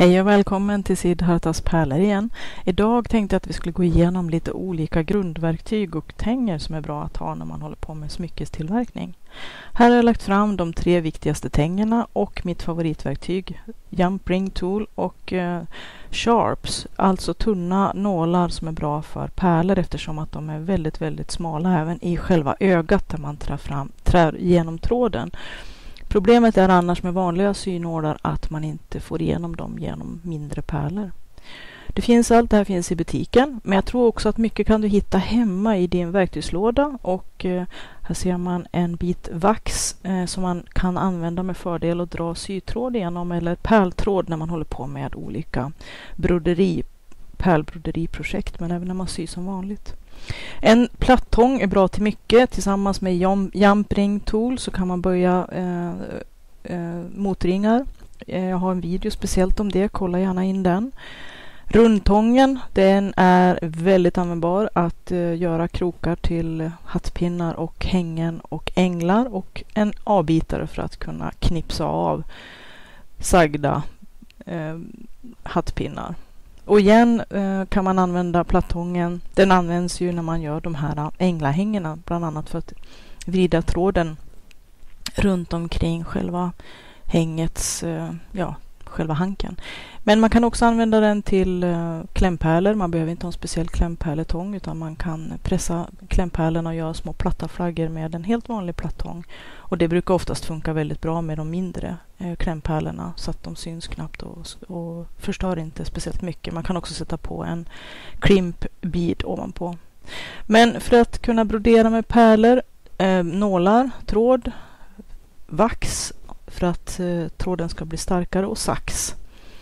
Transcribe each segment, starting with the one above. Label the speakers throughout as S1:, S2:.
S1: Hej och välkommen till Siddhartas pärlor igen. Idag tänkte jag att vi skulle gå igenom lite olika grundverktyg och tänger som är bra att ha när man håller på med smyckestillverkning. Här har jag lagt fram de 3 viktigaste tängerna och mitt favoritverktyg Jump Ring Tool och Sharps, alltså tunna nålar som är bra för pärlor eftersom att de är väldigt smala även i själva ögat där man trär genom tråden. Problemet är annars med vanliga synålar att man inte får igenom dem genom mindre pärlor. Allt det här finns i butiken, men jag tror också att mycket kan du hitta hemma i din verktygslåda. Och här ser man en bit vax som man kan använda med fördel och dra sytråd igenom eller pärltråd när man håller på med olika pärlbroderiprojekt, men även när man syr som vanligt. En plattång är bra till mycket. Tillsammans med Jump Ring Tool så kan man böja motringar. Jag har en video speciellt om det, kolla gärna in den. Rundtången, den är väldigt användbar att göra krokar till hattpinnar och hängen och änglar, och en avbitare för att kunna knipsa av sagda hattpinnar. Och igen kan man använda plattången. Den används ju när man gör de här änglahängena, bland annat för att vrida tråden runt omkring själva hängets, själva hanken. Men man kan också använda den till klämpärlor. Man behöver inte ha en speciell klämpärletång utan man kan pressa klämpärlorna och göra små platta flaggor med en helt vanlig plattång. Och det brukar oftast funka väldigt bra med de mindre klämpärlorna så att de syns knappt och förstör inte speciellt mycket. Man kan också sätta på en crimp bead ovanpå. Men för att kunna brodera med pärlor, nålar, tråd, vax för att tråden ska bli starkare och sax.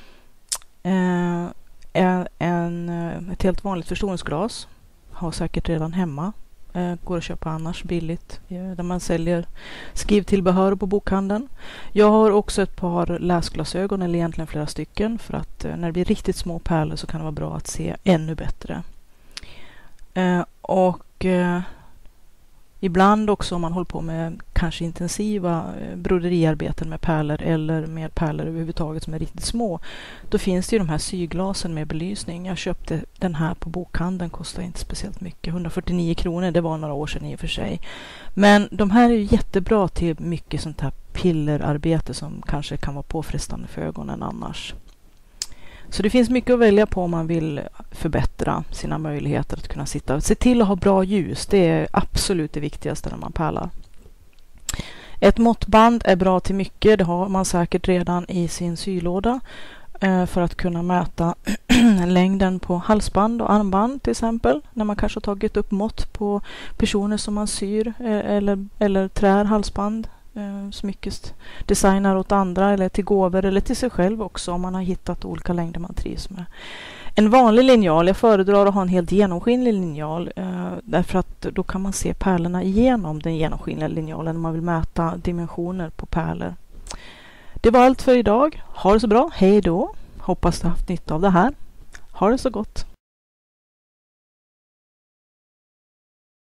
S1: Ett helt vanligt förstoringsglas har säkert redan hemma. Går att köpa annars billigt där man säljer skrivtillbehör på bokhandeln. Jag har också ett par läsglasögon, eller egentligen flera stycken, för att när det blir riktigt små pärlor så kan det vara bra att se ännu bättre. Ibland också om man håller på med kanske intensiva broderiarbeten med pärlor eller med pärlor överhuvudtaget som är riktigt små. Då finns det ju de här syglasen med belysning. Jag köpte den här på bokhandeln, kostar inte speciellt mycket. 149 kronor, det var några år sedan i och för sig. Men de här är ju jättebra till mycket sånt här pillerarbete som kanske kan vara påfrestande för ögonen annars. Så det finns mycket att välja på om man vill förbättra sina möjligheter att kunna sitta. Se till att ha bra ljus, det är absolut det viktigaste när man pärlar. Ett måttband är bra till mycket, det har man säkert redan i sin sylåda för att kunna mäta längden på halsband och armband till exempel. När man kanske har tagit upp mått på personer som man syr eller trär halsband. Smyckesdesignar åt andra eller till gåvor eller till sig själv också om man har hittat olika längder man trivs med. En vanlig linjal, jag föredrar att ha en helt genomskinlig linjal därför att då kan man se pärlorna igenom den genomskinliga linjalen när man vill mäta dimensioner på pärlor. Det var allt för idag. Ha det så bra, hej då! Hoppas du har haft nytta av det här. Ha det så gott!